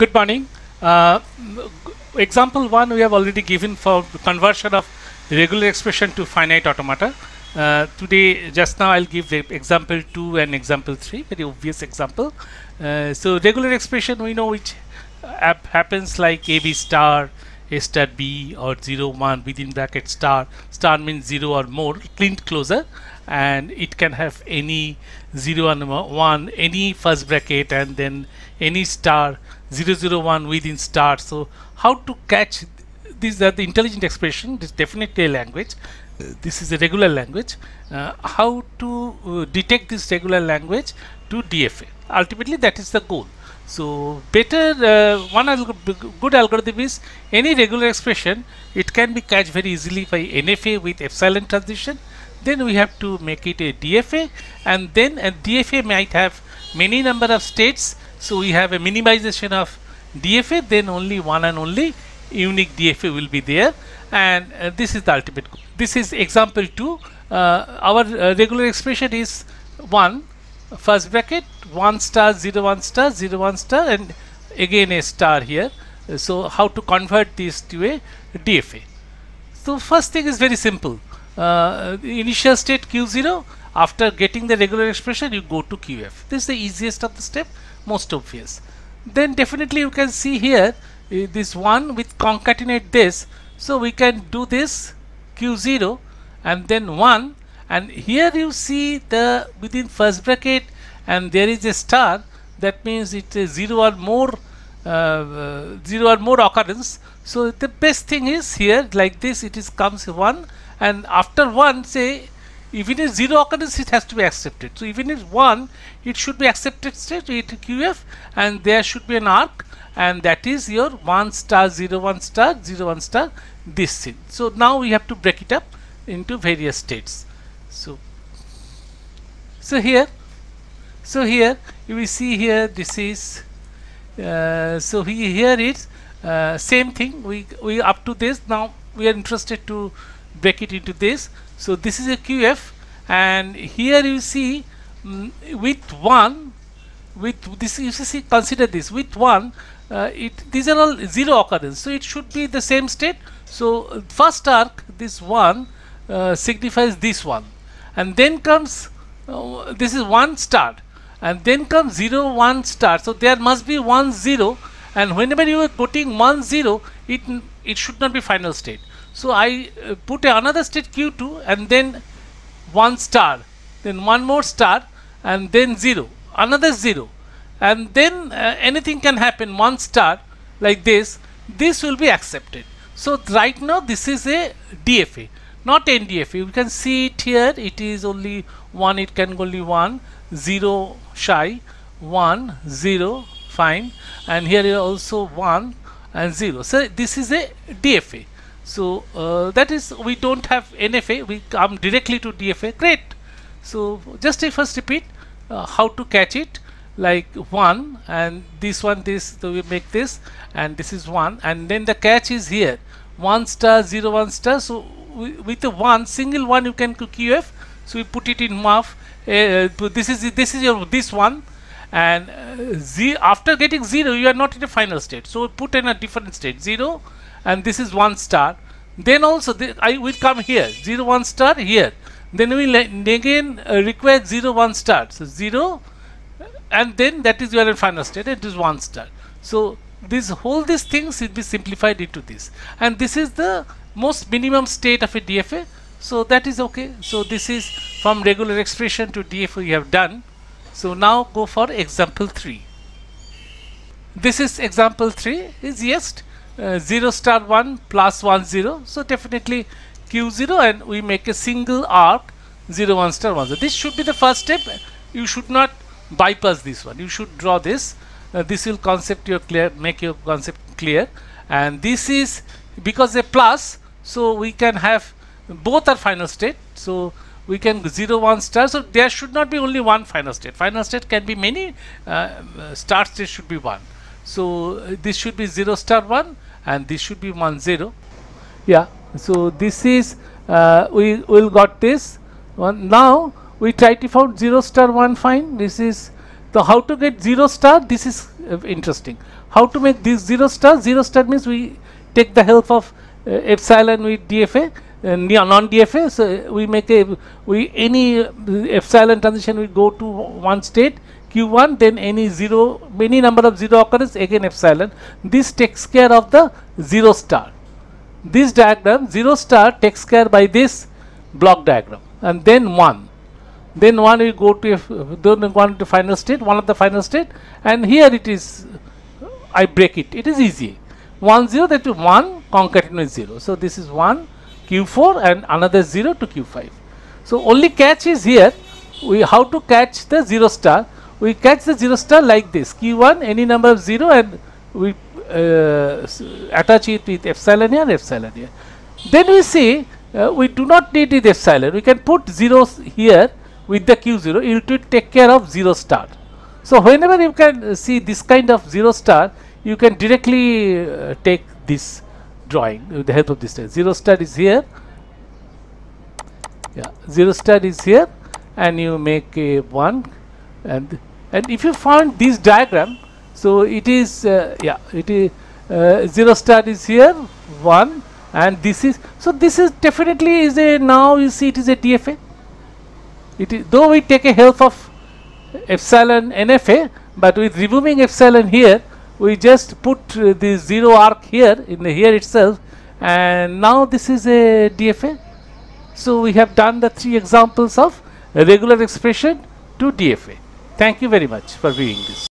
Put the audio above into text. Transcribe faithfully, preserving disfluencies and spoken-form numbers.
Good morning. Uh, example one we have already given for conversion of regular expression to finite automata. Uh, today, just now, I'll give the example two and example three, very obvious example. Uh, so, regular expression we know which uh, happens like A B star, A star B, or zero one within bracket star. Star means zero or more, cleaned closure, and it can have any zero and one, any first bracket, and then any star zero zero one within star. So, how to catch these are the intelligent expression? This is definitely a language. Uh, this is a regular language. Uh, how to uh, detect this regular language to D F A? Ultimately, that is the goal. So, better uh, one alg good algorithm is any regular expression. It can be catched very easily by N F A with epsilon transition. Then we have to make it a D F A, and then a D F A might have many number of states. So, we have a minimization of D F A, then only one and only unique D F A will be there, and uh, this is the ultimate goal. This is example two. Uh, our uh, regular expression is one first bracket, one star, zero one star, zero one star, and again a star here. Uh, so, how to convert this to a D F A? So, first thing is very simple. Uh, initial state Q zero, after getting the regular expression you go to Q F. This is the easiest of the step, most obvious. Then definitely you can see here uh, this one with concatenate this. So, we can do this Q zero and then one, and here you see the within first bracket and there is a star, that means it is zero or more uh, uh, zero or more occurrence. So, the best thing is here like this, it is comes one, and after one, say even if zero occurrence, it has to be accepted. So, even if one, it should be accepted state with Q F, and there should be an arc, and that is your one star, zero one star, zero one star, this thing. So, now we have to break it up into various states. So, so here, so here you will see here this is uh, so he, here is uh, same thing. We we up to this. Now we are interested to break it into this. So, this is a Q F, and here you see mm, with one, with this you see, consider this with one, uh, it these are all zero occurrence. So, it should be the same state. So, uh, first arc this one uh, signifies this one, and then comes uh, this is one star, and then comes zero one star. So, there must be one zero, and whenever you are putting one zero, it it should not be final state. So, I uh, put another state Q two and then one star, then one more star, and then zero, another zero, and then uh, anything can happen, one star like this, this will be accepted. So, right now this is a D F A, not N D F A. You can see it here, it is only one, it can only one, zero shy, one, zero, fine, and here is also one and zero. So, this is a D F A. So, uh, that is we do not have N F A, we come directly to D F A, great. So, just a first repeat uh, how to catch it, like one, and this one, this, so we make this, and this is one, and then the catch is here one star, zero one star. So, we, with the one single one you can Q F. So, we put it in M U F. Uh, this is this is your this one, and uh, z after getting zero you are not in a final state. So, we put in a different state zero, and this is one star. Then also th I will come here zero one star here. Then we will again uh, require zero one star. So, zero, and then that is your final state. It is one star. So, this whole these things will be simplified into this, and this is the most minimum state of a D F A. So, that is okay. So, this is from regular expression to D F A we have done. So, now go for example three. This is example three is yes. Uh, zero star one plus one zero. So, definitely Q zero, and we make a single arc zero one star one zero. This should be the first step. You should not bypass this one. You should draw this. Uh, this will concept your clear, make your concept clear. And this is because a plus, so we can have both are final state. So, we can zero one star. So, there should not be only one final state. Final state can be many. Uh, start state should be one. So, uh, this should be zero star one, and this should be one zero. Yeah. So, this is uh, we will got this one. Now, we try to find zero star one, fine. This is the how to get zero star. This is uh, interesting. How to make this zero star? Zero star means we take the help of uh, epsilon with D F A, uh, non-D F A. So we make a we any uh, epsilon transition we go to one state Q one, then any zero, many number of zero occurs, again epsilon. This takes care of the zero star. This diagram zero star takes care by this block diagram, and then one. Then one we go to a, then one to final state, one of the final state, and here it is. I break it. It is easy. One zero, that is one concatenate zero. So this is one Q four and another zero to Q five. So only catch is here. We how to catch the zero star? We catch the zero star like this. Q one, any number of zero, and we uh, attach it with epsilon here, epsilon here. Then we see uh, we do not need it epsilon. We can put zeros here with the Q zero. It will take care of zero star. So whenever you can see this kind of zero star, you can directly uh, take this drawing with the help of this. Zero star is here. Yeah, zero star is here, and you make a one, and and if you find this diagram, so it is uh, yeah, it is uh, zero star is here one, and this is so this is definitely is a now you see it is a D F A. It is though we take a help of epsilon N F A, but with removing epsilon here, we just put uh, the zero arc here in the here itself, and now this is a D F A. So we have done the three examples of a regular expression to D F A. Thank you very much for viewing this.